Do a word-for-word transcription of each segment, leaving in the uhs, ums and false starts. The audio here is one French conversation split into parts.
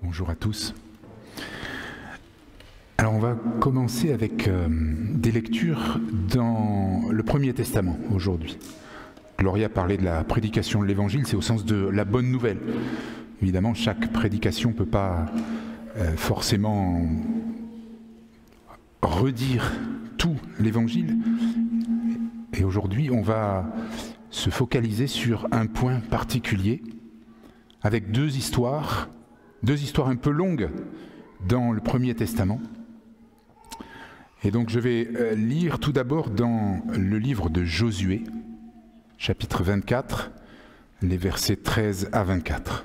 Bonjour à tous. Alors on va commencer avec euh, des lectures dans le Premier Testament aujourd'hui. Gloria parlait de la prédication de l'Évangile, c'est au sens de la bonne nouvelle. Évidemment, chaque prédication ne peut pas euh, forcément redire tout l'Évangile. Et aujourd'hui, on va se focaliser sur un point particulier, avec deux histoires, deux histoires un peu longues dans le Premier Testament. Et donc je vais lire tout d'abord dans le livre de Josué, chapitre vingt-quatre, les versets treize à vingt-quatre.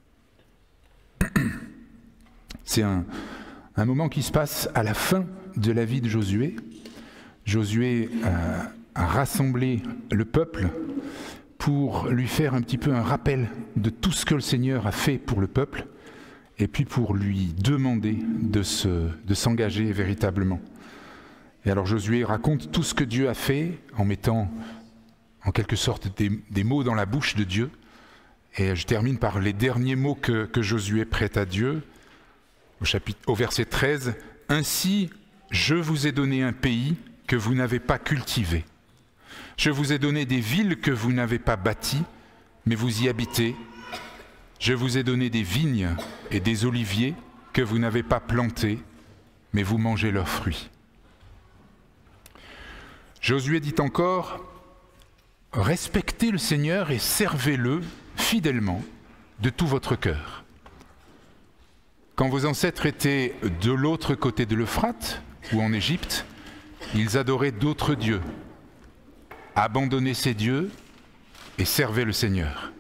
C'est un, un moment qui se passe à la fin de la vie de Josué. Josué euh, a rassemblé le peuple pour lui faire un petit peu un rappel de tout ce que le Seigneur a fait pour le peuple, et puis pour lui demander de, se, de s'engager véritablement. Et alors Josué raconte tout ce que Dieu a fait en mettant en quelque sorte des, des mots dans la bouche de Dieu. Et je termine par les derniers mots que, que Josué prête à Dieu, au, chapitre, au verset treize. « Ainsi, je vous ai donné un pays que vous n'avez pas cultivé. Je vous ai donné des villes que vous n'avez pas bâties, mais vous y habitez. Je vous ai donné des vignes et des oliviers que vous n'avez pas plantés, mais vous mangez leurs fruits. » Josué dit encore, « Respectez le Seigneur et servez-le fidèlement de tout votre cœur. Quand vos ancêtres étaient de l'autre côté de l'Euphrate, ou en Égypte, ils adoraient d'autres dieux. Abandonnez ces dieux et servez le Seigneur.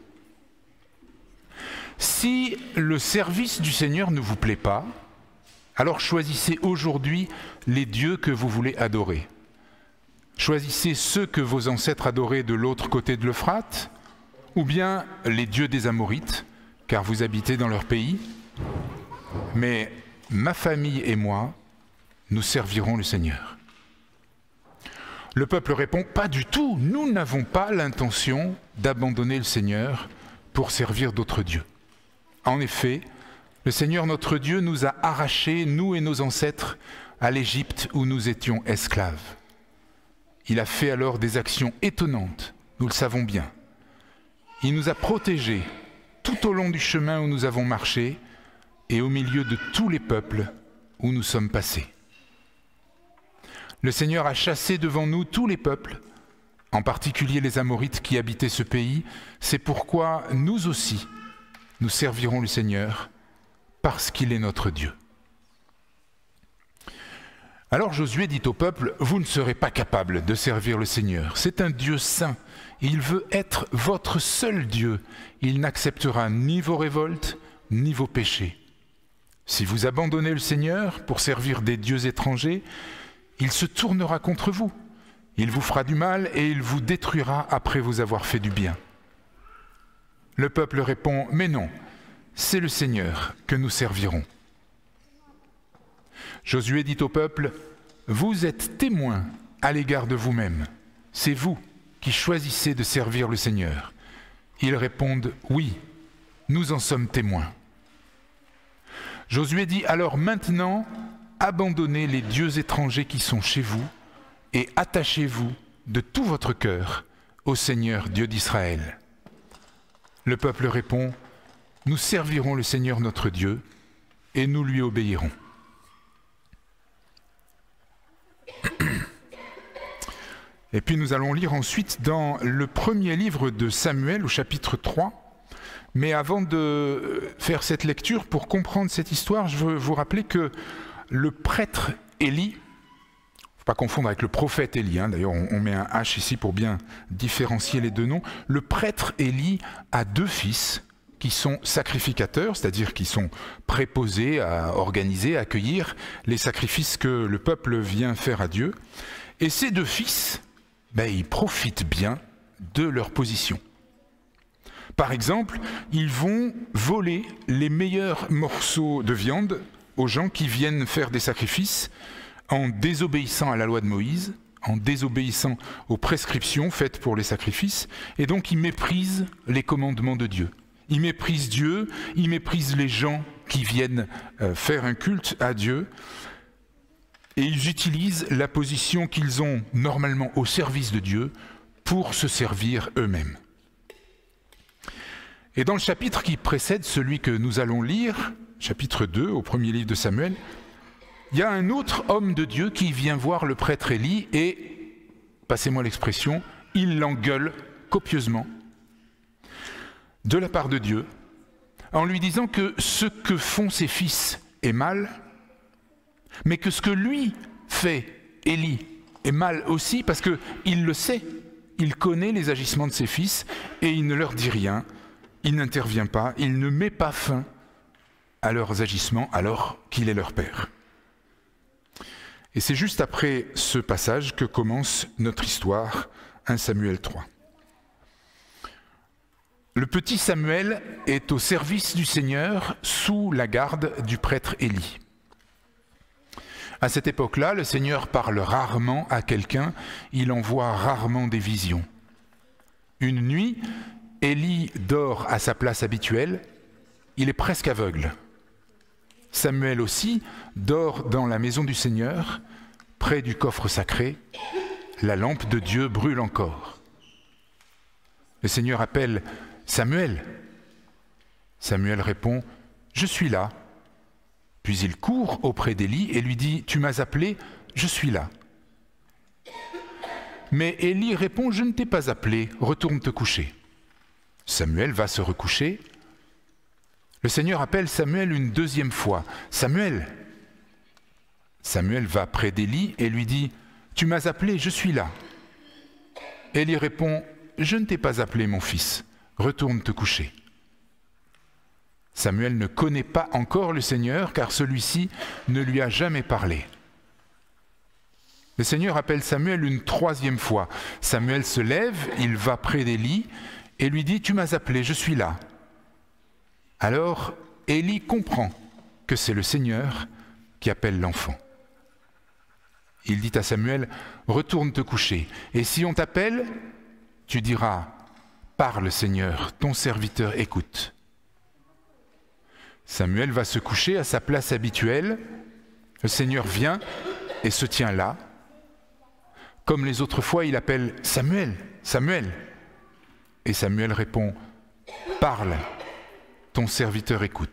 Si le service du Seigneur ne vous plaît pas, alors choisissez aujourd'hui les dieux que vous voulez adorer. Choisissez ceux que vos ancêtres adoraient de l'autre côté de l'Euphrate, ou bien les dieux des Amorites, car vous habitez dans leur pays. Mais ma famille et moi, nous servirons le Seigneur. » Le peuple répond, « Pas du tout, nous n'avons pas l'intention d'abandonner le Seigneur pour servir d'autres dieux. En effet, le Seigneur notre Dieu nous a arrachés, nous et nos ancêtres, à l'Égypte où nous étions esclaves. Il a fait alors des actions étonnantes, nous le savons bien. Il nous a protégés tout au long du chemin où nous avons marché et au milieu de tous les peuples où nous sommes passés. Le Seigneur a chassé devant nous tous les peuples, en particulier les Amorites qui habitaient ce pays. C'est pourquoi nous aussi, nous servirons le Seigneur, parce qu'il est notre Dieu. » Alors Josué dit au peuple, « Vous ne serez pas capables de servir le Seigneur. C'est un Dieu saint, et il veut être votre seul Dieu. Il n'acceptera ni vos révoltes, ni vos péchés. Si vous abandonnez le Seigneur pour servir des dieux étrangers, il se tournera contre vous. Il vous fera du mal et il vous détruira après vous avoir fait du bien. » Le peuple répond, « Mais non, c'est le Seigneur que nous servirons. » Josué dit au peuple, « Vous êtes témoins à l'égard de vous-même. C'est vous qui choisissez de servir le Seigneur. » Ils répondent, « Oui, nous en sommes témoins. » Josué dit, « Alors maintenant, abandonnez les dieux étrangers qui sont chez vous et attachez-vous de tout votre cœur au Seigneur Dieu d'Israël. » Le peuple répond, « Nous servirons le Seigneur notre Dieu et nous lui obéirons. » Et puis nous allons lire ensuite dans le premier livre de Samuel au chapitre trois. Mais avant de faire cette lecture, pour comprendre cette histoire, je veux vous rappeler que le prêtre Élie, il ne faut pas confondre avec le prophète Élie, hein, d'ailleurs on, on met un H ici pour bien différencier les deux noms, le prêtre Élie a deux fils qui sont sacrificateurs, c'est-à-dire qui sont préposés à organiser, à accueillir les sacrifices que le peuple vient faire à Dieu. Et ces deux fils, ben, ils profitent bien de leur position. Par exemple, ils vont voler les meilleurs morceaux de viande aux gens qui viennent faire des sacrifices en désobéissant à la loi de Moïse, en désobéissant aux prescriptions faites pour les sacrifices, et donc ils méprisent les commandements de Dieu. Ils méprisent Dieu, ils méprisent les gens qui viennent euh, faire un culte à Dieu, et ils utilisent la position qu'ils ont normalement au service de Dieu pour se servir eux-mêmes. Et dans le chapitre qui précède celui que nous allons lire, chapitre deux, au premier livre de Samuel, il y a un autre homme de Dieu qui vient voir le prêtre Élie et, passez-moi l'expression, il l'engueule copieusement de la part de Dieu, en lui disant que ce que font ses fils est mal, mais que ce que lui fait, Élie, est mal aussi parce qu'il le sait, il connaît les agissements de ses fils et il ne leur dit rien, il n'intervient pas, il ne met pas fin à leurs agissements alors qu'il est leur père. Et c'est juste après ce passage que commence notre histoire, premier Samuel trois. Le petit Samuel est au service du Seigneur sous la garde du prêtre Élie. À cette époque-là, le Seigneur parle rarement à quelqu'un, il envoie rarement des visions. Une nuit, Élie dort à sa place habituelle, il est presque aveugle. Samuel aussi dort dans la maison du Seigneur, près du coffre sacré, la lampe de Dieu brûle encore. Le Seigneur appelle Samuel. Samuel répond « Je suis là ». Puis il court auprès d'Élie et lui dit « Tu m'as appelé, je suis là ». Mais Élie répond « Je ne t'ai pas appelé, retourne te coucher ». Samuel va se recoucher. Le Seigneur appelle Samuel une deuxième fois « Samuel ». Samuel va près d'Élie et lui dit « Tu m'as appelé, je suis là ». Élie répond « Je ne t'ai pas appelé, mon fils, retourne te coucher ». Samuel ne connaît pas encore le Seigneur car celui-ci ne lui a jamais parlé. Le Seigneur appelle Samuel une troisième fois. Samuel se lève, il va près d'Élie et lui dit « Tu m'as appelé, je suis là ». Alors Élie comprend que c'est le Seigneur qui appelle l'enfant. Il dit à Samuel « Retourne te coucher, et si on t'appelle, tu diras « Parle Seigneur, ton serviteur écoute ». Samuel va se coucher à sa place habituelle, le Seigneur vient et se tient là. Comme les autres fois, il appelle « Samuel, Samuel ». Et Samuel répond « Parle, ton serviteur écoute ».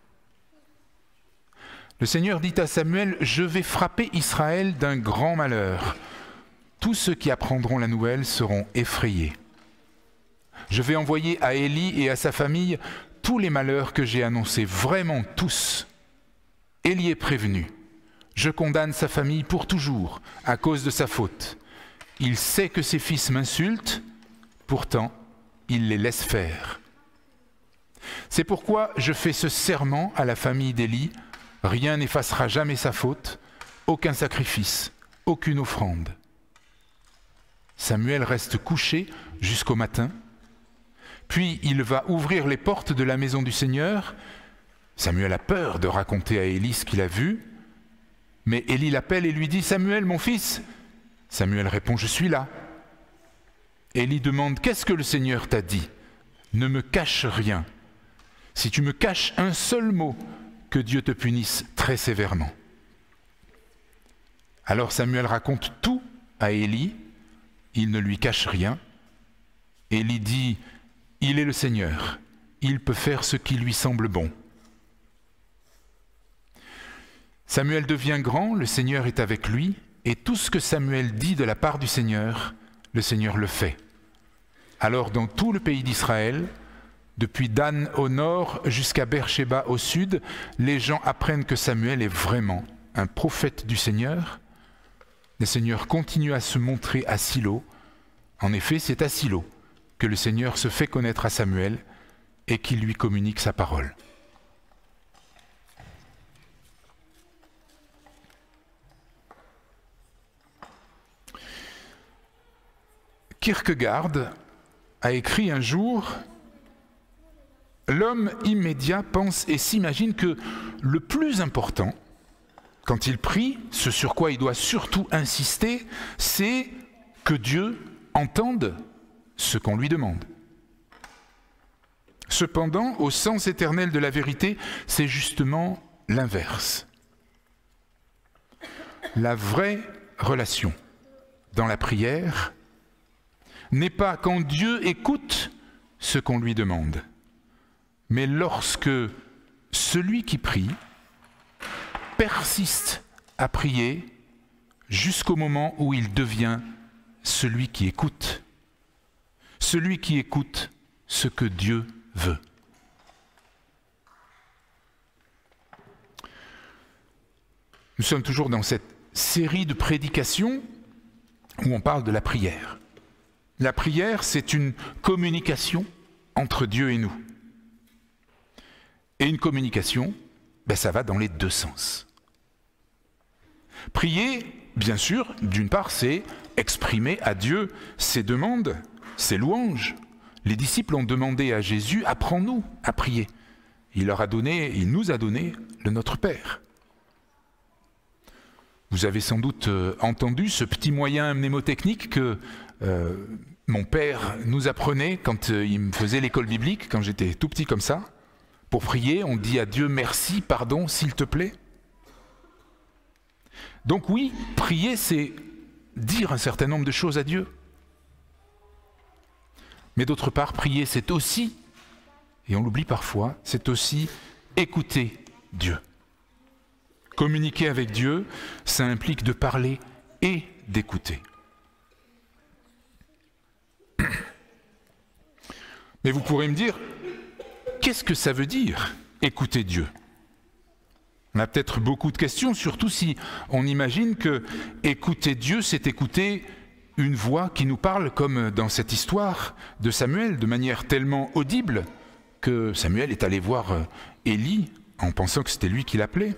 Le Seigneur dit à Samuel « Je vais frapper Israël d'un grand malheur. Tous ceux qui apprendront la nouvelle seront effrayés. Je vais envoyer à Élie et à sa famille tous les malheurs que j'ai annoncés, vraiment tous. Élie est prévenu. Je condamne sa famille pour toujours à cause de sa faute. Il sait que ses fils m'insultent, pourtant il les laisse faire. C'est pourquoi je fais ce serment à la famille d'Élie. Rien n'effacera jamais sa faute, aucun sacrifice, aucune offrande. » Samuel reste couché jusqu'au matin, puis il va ouvrir les portes de la maison du Seigneur. Samuel a peur de raconter à Élie ce qu'il a vu, mais Élie l'appelle et lui dit « Samuel, mon fils !» Samuel répond « Je suis là ». Élie demande « Qu'est-ce que le Seigneur t'a dit ? Ne me cache rien. Si tu me caches un seul mot, que Dieu te punisse très sévèrement. » Alors Samuel raconte tout à Élie, il ne lui cache rien. Élie dit « Il est le Seigneur, il peut faire ce qui lui semble bon. » Samuel devient grand, le Seigneur est avec lui, et tout ce que Samuel dit de la part du Seigneur, le Seigneur le fait. Alors dans tout le pays d'Israël, depuis Dan au nord jusqu'à Beersheba au sud, les gens apprennent que Samuel est vraiment un prophète du Seigneur. Le Seigneur continue à se montrer à Silo. En effet, c'est à Silo que le Seigneur se fait connaître à Samuel et qu'il lui communique sa parole. Kierkegaard a écrit un jour « L'homme immédiat pense et s'imagine que le plus important, quand il prie, ce sur quoi il doit surtout insister, c'est que Dieu entende ce qu'on lui demande. Cependant, au sens éternel de la vérité, c'est justement l'inverse. La vraie relation dans la prière n'est pas quand Dieu écoute ce qu'on lui demande, mais lorsque celui qui prie persiste à prier jusqu'au moment où il devient celui qui écoute, celui qui écoute ce que Dieu veut. Nous sommes toujours dans cette série de prédications où on parle de la prière. La prière, c'est une communication entre Dieu et nous. Et une communication, ben ça va dans les deux sens. Prier, bien sûr, d'une part, c'est exprimer à Dieu ses demandes, ses louanges. Les disciples ont demandé à Jésus, apprends-nous à prier. Il leur a donné, il nous a donné le Notre Père. Vous avez sans doute entendu ce petit moyen mnémotechnique que euh, mon père nous apprenait quand euh, il me faisait l'école biblique, quand j'étais tout petit comme ça. Pour prier, on dit à Dieu merci, pardon, s'il te plaît. Donc oui, prier, c'est dire un certain nombre de choses à Dieu. Mais d'autre part, prier, c'est aussi, et on l'oublie parfois, c'est aussi écouter Dieu. Communiquer avec Dieu, ça implique de parler et d'écouter. Mais vous pourrez me dire, qu'est-ce que ça veut dire, écouter Dieu ? On a peut-être beaucoup de questions, surtout si on imagine que écouter Dieu, c'est écouter une voix qui nous parle, comme dans cette histoire de Samuel, de manière tellement audible que Samuel est allé voir Élie en pensant que c'était lui qui l'appelait.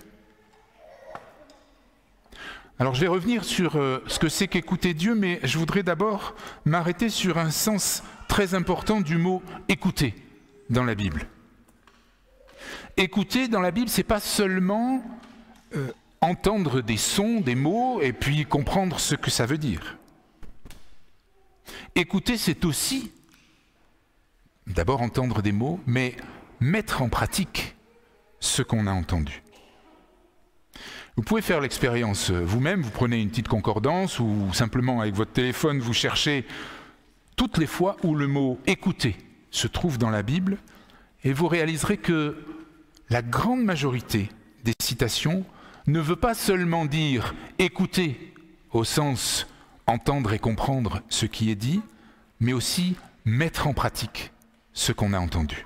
Alors je vais revenir sur euh, ce que c'est qu'écouter Dieu, mais je voudrais d'abord m'arrêter sur un sens très important du mot « écouter » dans la Bible. Écouter dans la Bible, c'est pas seulement euh, entendre des sons, des mots, et puis comprendre ce que ça veut dire. Écouter, c'est aussi d'abord entendre des mots, mais mettre en pratique ce qu'on a entendu. Vous pouvez faire l'expérience vous-même, vous prenez une petite concordance ou simplement avec votre téléphone, vous cherchez toutes les fois où le mot « écouter » se trouve dans la Bible et vous réaliserez que la grande majorité des citations ne veut pas seulement dire « écouter » au sens « entendre et comprendre ce qui est dit », mais aussi mettre en pratique ce qu'on a entendu.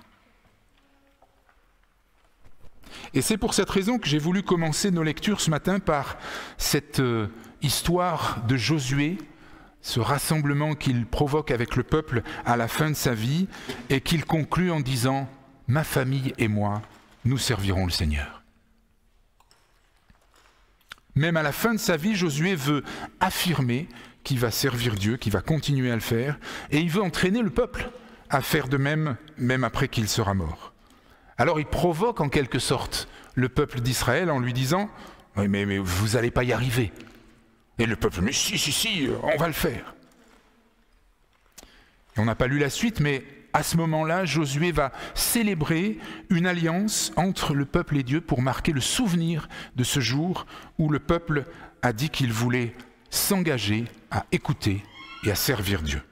Et c'est pour cette raison que j'ai voulu commencer nos lectures ce matin par cette euh, histoire de Josué, ce rassemblement qu'il provoque avec le peuple à la fin de sa vie et qu'il conclut en disant « Ma famille et moi, nous servirons le Seigneur ». Même à la fin de sa vie, Josué veut affirmer qu'il va servir Dieu, qu'il va continuer à le faire, et il veut entraîner le peuple à faire de même, même après qu'il sera mort. Alors il provoque en quelque sorte le peuple d'Israël en lui disant « Oui, mais, mais vous n'allez pas y arriver ». Et le peuple « Mais si, si, si, on va le faire ». Et on n'a pas lu la suite, mais à ce moment-là, Josué va célébrer une alliance entre le peuple et Dieu pour marquer le souvenir de ce jour où le peuple a dit qu'il voulait s'engager à écouter et à servir Dieu.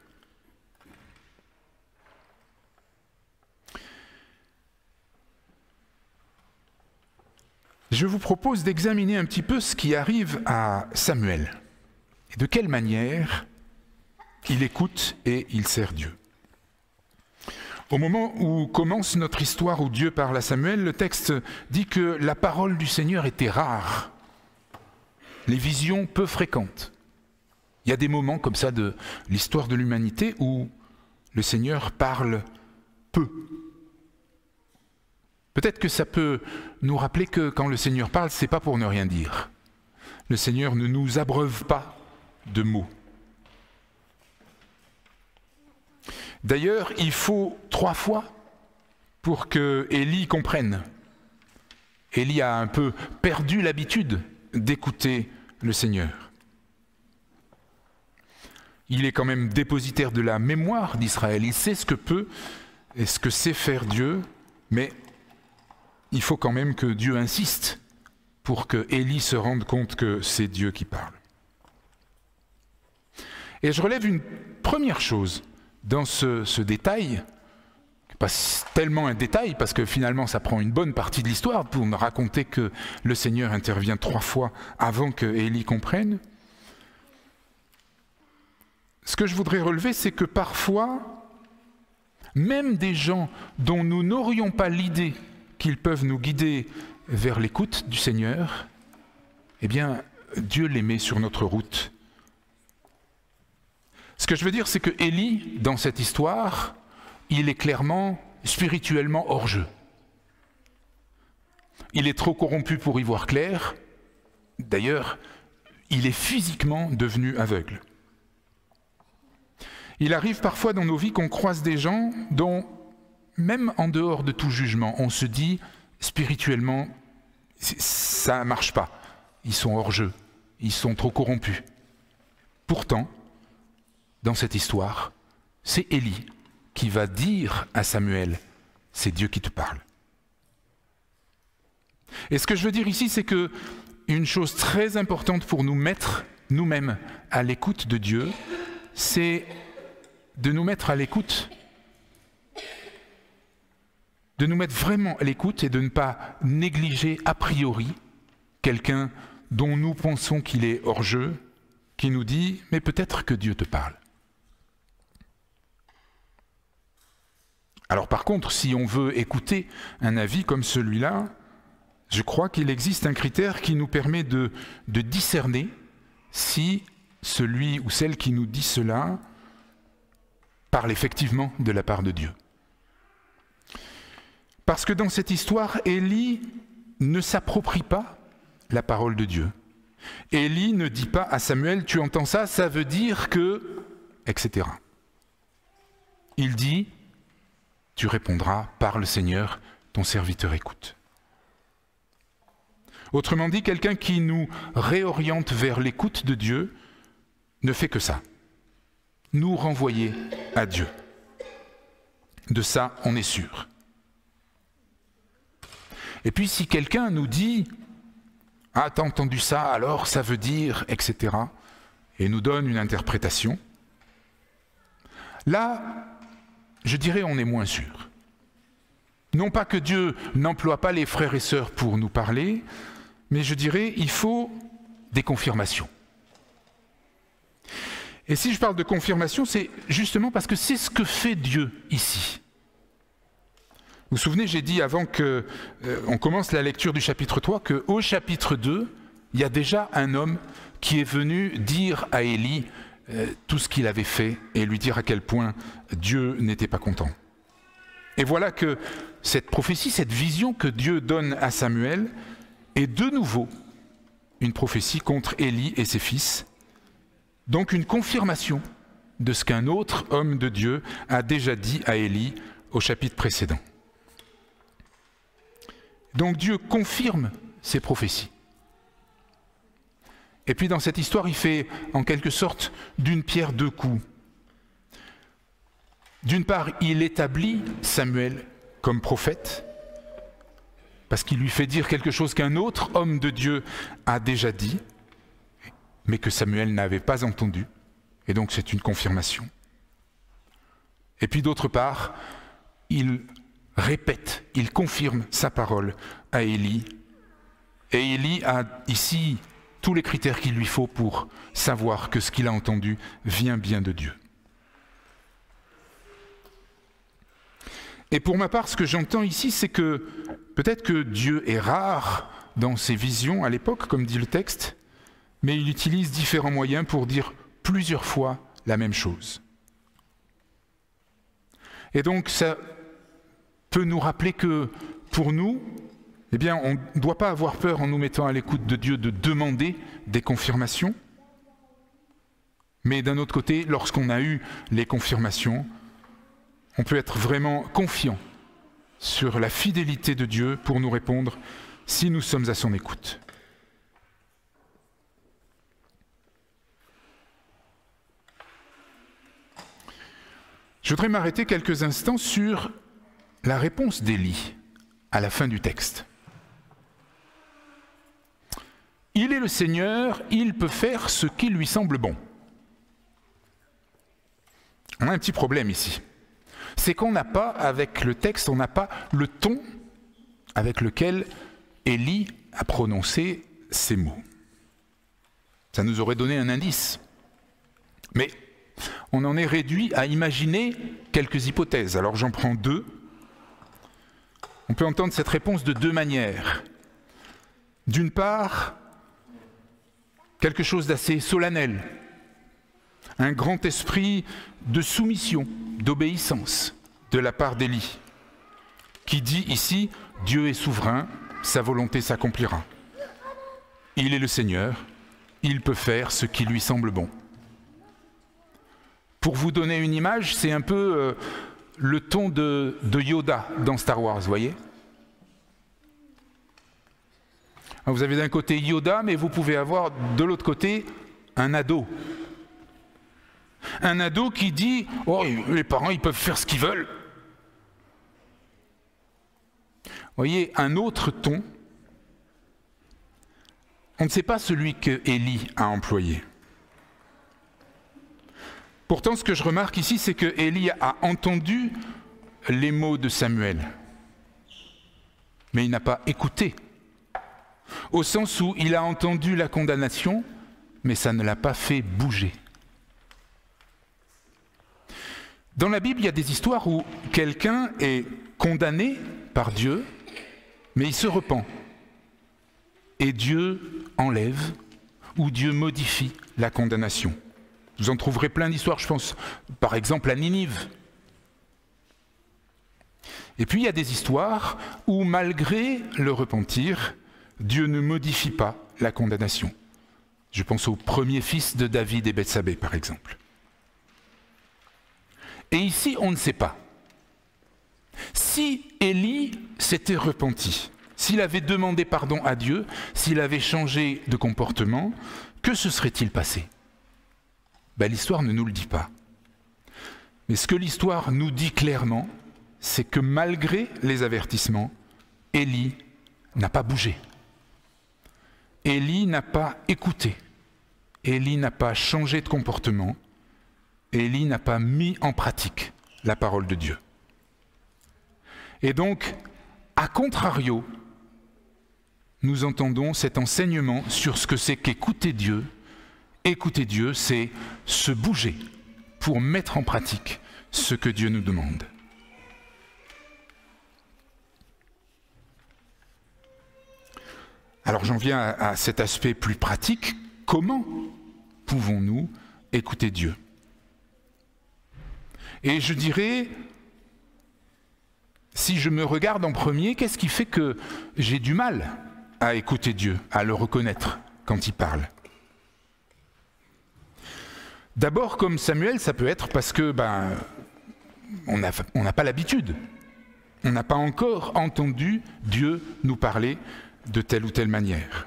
Je vous propose d'examiner un petit peu ce qui arrive à Samuel et de quelle manière il écoute et il sert Dieu. Au moment où commence notre histoire où Dieu parle à Samuel, le texte dit que la parole du Seigneur était rare, les visions peu fréquentes. Il y a des moments comme ça de l'histoire de l'humanité où le Seigneur parle peu. Peut-être que ça peut nous rappeler que quand le Seigneur parle, ce n'est pas pour ne rien dire. Le Seigneur ne nous abreuve pas de mots. D'ailleurs, il faut trois fois pour que Élie comprenne. Élie a un peu perdu l'habitude d'écouter le Seigneur. Il est quand même dépositaire de la mémoire d'Israël. Il sait ce que peut et ce que sait faire Dieu, mais il faut quand même que Dieu insiste pour que Élie se rende compte que c'est Dieu qui parle. Et je relève une première chose dans ce, ce détail, pas tellement un détail, parce que finalement ça prend une bonne partie de l'histoire pour me raconter que le Seigneur intervient trois fois avant que Élie comprenne. Ce que je voudrais relever, c'est que parfois, même des gens dont nous n'aurions pas l'idée qu'ils peuvent nous guider vers l'écoute du Seigneur, eh bien, Dieu les met sur notre route. Ce que je veux dire, c'est que Élie, dans cette histoire, il est clairement, spirituellement hors jeu. Il est trop corrompu pour y voir clair. D'ailleurs, il est physiquement devenu aveugle. Il arrive parfois dans nos vies qu'on croise des gens dont, même en dehors de tout jugement, on se dit spirituellement, ça ne marche pas. Ils sont hors jeu, ils sont trop corrompus. Pourtant, dans cette histoire, c'est Élie qui va dire à Samuel, c'est Dieu qui te parle. Et ce que je veux dire ici, c'est que une chose très importante pour nous mettre nous-mêmes à l'écoute de Dieu, c'est de nous mettre à l'écoute, de nous mettre vraiment à l'écoute et de ne pas négliger a priori quelqu'un dont nous pensons qu'il est hors jeu, qui nous dit « mais peut-être que Dieu te parle ». Alors par contre, si on veut écouter un avis comme celui-là, je crois qu'il existe un critère qui nous permet de, de discerner si celui ou celle qui nous dit cela parle effectivement de la part de Dieu. Parce que dans cette histoire, Élie ne s'approprie pas la parole de Dieu. Élie ne dit pas à Samuel, tu entends ça, ça veut dire que, et cetera. Il dit, tu répondras, parle Seigneur, ton serviteur écoute. Autrement dit, quelqu'un qui nous réoriente vers l'écoute de Dieu ne fait que ça, nous renvoyer à Dieu. De ça, on est sûr. Et puis si quelqu'un nous dit « Ah, t'as entendu ça, alors ça veut dire, et cetera » et nous donne une interprétation, là, je dirais on est moins sûr. Non pas que Dieu n'emploie pas les frères et sœurs pour nous parler, mais je dirais il faut des confirmations. Et si je parle de confirmation, c'est justement parce que c'est ce que fait Dieu ici. Vous vous souvenez, j'ai dit avant qu'on euh, commence la lecture du chapitre trois qu'au chapitre deux, il y a déjà un homme qui est venu dire à Élie euh, tout ce qu'il avait fait et lui dire à quel point Dieu n'était pas content. Et voilà que cette prophétie, cette vision que Dieu donne à Samuel est de nouveau une prophétie contre Élie et ses fils, donc une confirmation de ce qu'un autre homme de Dieu a déjà dit à Élie au chapitre précédent. Donc Dieu confirme ses prophéties. Et puis dans cette histoire, il fait en quelque sorte d'une pierre deux coups. D'une part, il établit Samuel comme prophète, parce qu'il lui fait dire quelque chose qu'un autre homme de Dieu a déjà dit, mais que Samuel n'avait pas entendu, et donc c'est une confirmation. Et puis d'autre part, il répète, il confirme sa parole à Élie, et Élie a ici tous les critères qu'il lui faut pour savoir que ce qu'il a entendu vient bien de Dieu. Et pour ma part, ce que j'entends ici, c'est que peut-être que Dieu est rare dans ses visions à l'époque, comme dit le texte, mais il utilise différents moyens pour dire plusieurs fois la même chose. Et donc ça peut nous rappeler que pour nous, eh bien, on ne doit pas avoir peur en nous mettant à l'écoute de Dieu de demander des confirmations, mais d'un autre côté, lorsqu'on a eu les confirmations, on peut être vraiment confiant sur la fidélité de Dieu pour nous répondre si nous sommes à son écoute. Je Je voudrais m'arrêter quelques instants sur la réponse d'Élie à la fin du texte. Il est le Seigneur, il peut faire ce qui lui semble bon. On a un petit problème ici. C'est qu'on n'a pas, avec le texte, on n'a pas le ton avec lequel Élie a prononcé ces mots. Ça nous aurait donné un indice. Mais on en est réduit à imaginer quelques hypothèses. Alors j'en prends deux. On peut entendre cette réponse de deux manières. D'une part, quelque chose d'assez solennel, un grand esprit de soumission, d'obéissance de la part d'Élie, qui dit ici « Dieu est souverain, sa volonté s'accomplira. Il est le Seigneur, il peut faire ce qui lui semble bon. » Pour vous donner une image, c'est un peu euh, le ton de, de Yoda dans Star Wars, vous voyez ? Vous avez d'un côté Yoda, mais vous pouvez avoir de l'autre côté un ado. Un ado qui dit « Oh, les parents, ils peuvent faire ce qu'ils veulent. » Vous voyez, un autre ton, on ne sait pas celui que Élie a employé. Pourtant, ce que je remarque ici, c'est que Élie a entendu les mots de Samuel, mais il n'a pas écouté. Au sens où il a entendu la condamnation, mais ça ne l'a pas fait bouger. Dans la Bible, il y a des histoires où quelqu'un est condamné par Dieu, mais il se repent. Et Dieu enlève ou Dieu modifie la condamnation. Vous en trouverez plein d'histoires, je pense, par exemple à Ninive. Et puis il y a des histoires où, malgré le repentir, Dieu ne modifie pas la condamnation. Je pense au premier fils de David et Bethsabée, par exemple. Et ici, on ne sait pas. Si Élie s'était repenti, s'il avait demandé pardon à Dieu, s'il avait changé de comportement, que se serait-il passé ? Ben, l'histoire ne nous le dit pas. Mais ce que l'histoire nous dit clairement, c'est que malgré les avertissements, Élie n'a pas bougé. Élie n'a pas écouté. Élie n'a pas changé de comportement. Élie n'a pas mis en pratique la parole de Dieu. Et donc, à contrario, nous entendons cet enseignement sur ce que c'est qu'écouter Dieu. Écouter Dieu, c'est se bouger pour mettre en pratique ce que Dieu nous demande. Alors j'en viens à, à cet aspect plus pratique. Comment pouvons-nous écouter Dieu ? Et je dirais, si je me regarde en premier, qu'est-ce qui fait que j'ai du mal à écouter Dieu, à le reconnaître quand il parle ? D'abord, comme Samuel, ça peut être parce que ben, on n'a on n'a pas l'habitude. On n'a pas encore entendu Dieu nous parler de telle ou telle manière.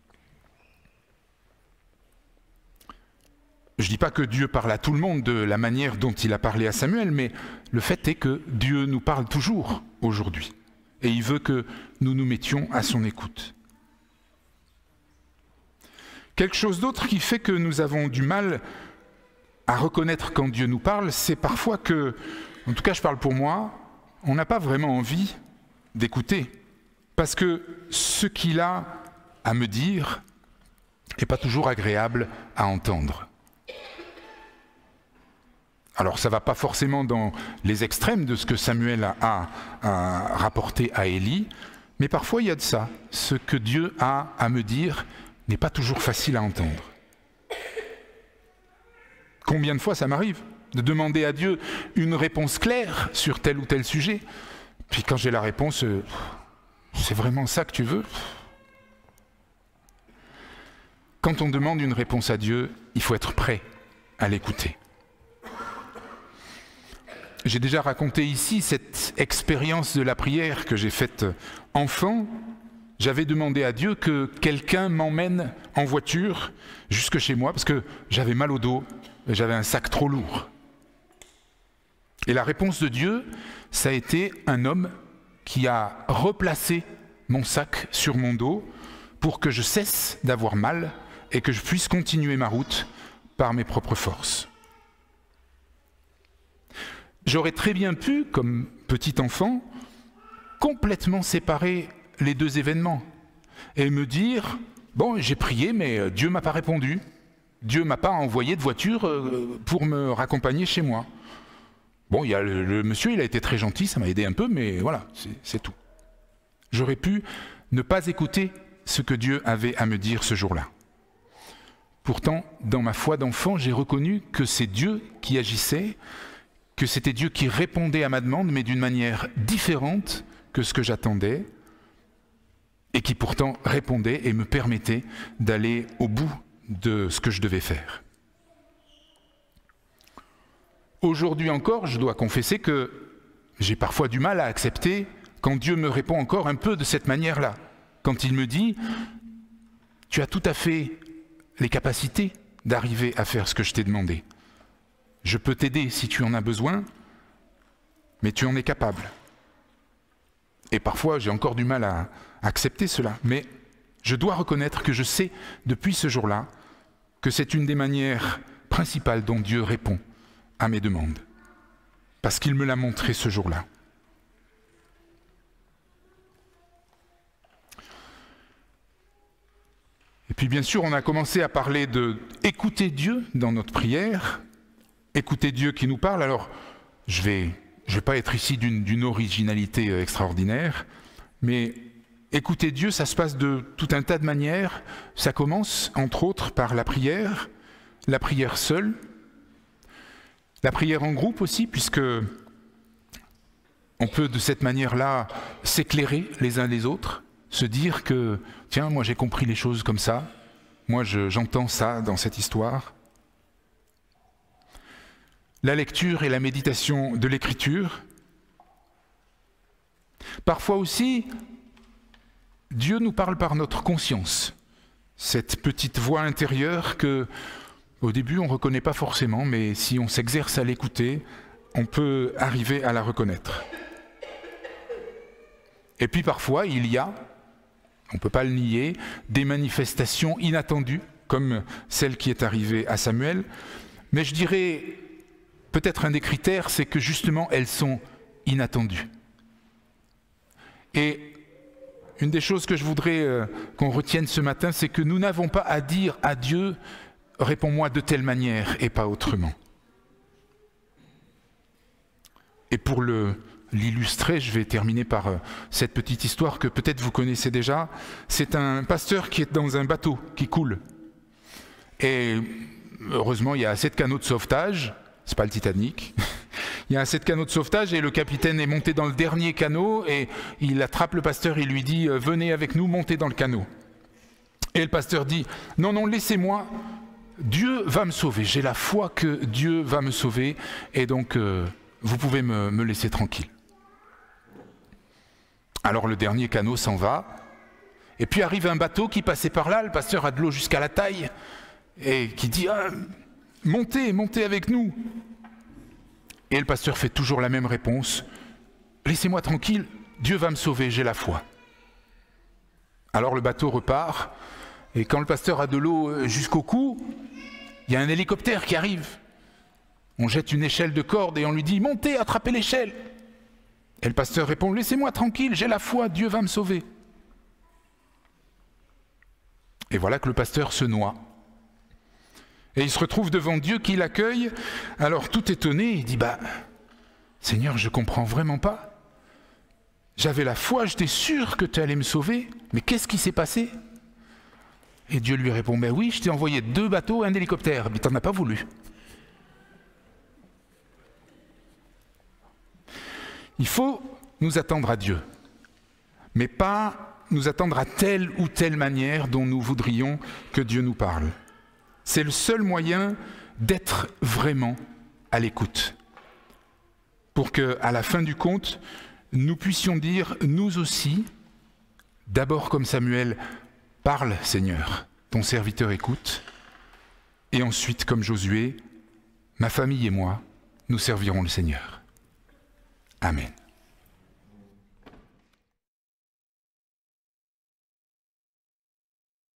Je ne dis pas que Dieu parle à tout le monde de la manière dont il a parlé à Samuel, mais le fait est que Dieu nous parle toujours aujourd'hui. Et il veut que nous nous mettions à son écoute. Quelque chose d'autre qui fait que nous avons du mal à reconnaître quand Dieu nous parle, c'est parfois que, en tout cas je parle pour moi, on n'a pas vraiment envie d'écouter. Parce que ce qu'il a à me dire n'est pas toujours agréable à entendre. Alors ça ne va pas forcément dans les extrêmes de ce que Samuel a, a, a rapporté à Élie, mais parfois il y a de ça. Ce que Dieu a à me dire n'est pas toujours facile à entendre. Combien de fois ça m'arrive de demander à Dieu une réponse claire sur tel ou tel sujet, puis quand j'ai la réponse, euh, c'est vraiment ça que tu veux ? Quand on demande une réponse à Dieu, il faut être prêt à l'écouter. J'ai déjà raconté ici cette expérience de la prière que j'ai faite enfant. J'avais demandé à Dieu que quelqu'un m'emmène en voiture jusque chez moi parce que j'avais mal au dos, j'avais un sac trop lourd. Et la réponse de Dieu, ça a été un homme qui a replacé mon sac sur mon dos pour que je cesse d'avoir mal et que je puisse continuer ma route par mes propres forces. J'aurais très bien pu, comme petit enfant, complètement séparer les deux événements et me dire « Bon, j'ai prié, mais Dieu ne m'a pas répondu. Dieu ne m'a pas envoyé de voiture pour me raccompagner chez moi. » Bon, il y a le, le monsieur, il a été très gentil, ça m'a aidé un peu, mais voilà, c'est tout. J'aurais pu ne pas écouter ce que Dieu avait à me dire ce jour-là. Pourtant, dans ma foi d'enfant, j'ai reconnu que c'est Dieu qui agissait, que c'était Dieu qui répondait à ma demande, mais d'une manière différente que ce que j'attendais, et qui pourtant répondait et me permettait d'aller au bout de ce que je devais faire. Aujourd'hui encore, je dois confesser que j'ai parfois du mal à accepter quand Dieu me répond encore un peu de cette manière-là. Quand il me dit « Tu as tout à fait les capacités d'arriver à faire ce que je t'ai demandé. Je peux t'aider si tu en as besoin, mais tu en es capable. » Et parfois, j'ai encore du mal à accepter cela. Mais je dois reconnaître que je sais, depuis ce jour-là, que c'est une des manières principales dont Dieu répond à mes demandes, parce qu'il me l'a montré ce jour-là. Et puis bien sûr, on a commencé à parler de écouter Dieu dans notre prière, écouter Dieu qui nous parle. Alors, je vais, je vais pas être ici d'une d'une originalité extraordinaire, mais écouter Dieu, ça se passe de tout un tas de manières. Ça commence, entre autres, par la prière, la prière seule, la prière en groupe aussi, puisque on peut de cette manière-là s'éclairer les uns les autres, se dire que, tiens, moi j'ai compris les choses comme ça, moi je, j'entends ça dans cette histoire. La lecture et la méditation de l'Écriture. Parfois aussi, Dieu nous parle par notre conscience, cette petite voix intérieure que, au début, on ne reconnaît pas forcément, mais si on s'exerce à l'écouter, on peut arriver à la reconnaître. Et puis parfois, il y a, on ne peut pas le nier, des manifestations inattendues, comme celle qui est arrivée à Samuel. Mais je dirais, peut-être un des critères, c'est que justement, elles sont inattendues. Et une des choses que je voudrais euh, qu'on retienne ce matin, c'est que nous n'avons pas à dire à Dieu « Réponds-moi de telle manière et pas autrement ». Et pour le, l'illustrer, je vais terminer par euh, cette petite histoire que peut-être vous connaissez déjà. C'est un pasteur qui est dans un bateau qui coule. Et heureusement, il y a assez de canaux de sauvetage. C'est pas le Titanic. Il y a assez de canaux de sauvetage et le capitaine est monté dans le dernier canot et il attrape le pasteur et lui dit « Venez avec nous, montez dans le canot ». Et le pasteur dit « Non, non, laissez-moi, Dieu va me sauver. J'ai la foi que Dieu va me sauver et donc euh, vous pouvez me, me laisser tranquille. » Alors le dernier canot s'en va et puis arrive un bateau qui passait par là. Le pasteur a de l'eau jusqu'à la taille et qui dit ah, « Montez, montez avec nous ». Et le pasteur fait toujours la même réponse. « Laissez-moi tranquille, Dieu va me sauver, j'ai la foi. » Alors le bateau repart, et quand le pasteur a de l'eau jusqu'au cou, il y a un hélicoptère qui arrive. On jette une échelle de corde et on lui dit « Montez, attrapez l'échelle !» Et le pasteur répond « Laissez-moi tranquille, j'ai la foi, Dieu va me sauver. » Et voilà que le pasteur se noie. Et il se retrouve devant Dieu qui l'accueille. Alors tout étonné, il dit « Bah, Seigneur, je ne comprends vraiment pas. J'avais la foi, j'étais sûr que tu allais me sauver, mais qu'est-ce qui s'est passé ?» Et Dieu lui répond « Ben oui, je t'ai envoyé deux bateaux et un hélicoptère, mais tu n'en as pas voulu. » Il faut nous attendre à Dieu, mais pas nous attendre à telle ou telle manière dont nous voudrions que Dieu nous parle. C'est le seul moyen d'être vraiment à l'écoute, pour qu'à la fin du compte, nous puissions dire, nous aussi, d'abord comme Samuel, « Parle, Seigneur, ton serviteur écoute », et ensuite comme Josué, « Ma famille et moi, nous servirons le Seigneur. » Amen.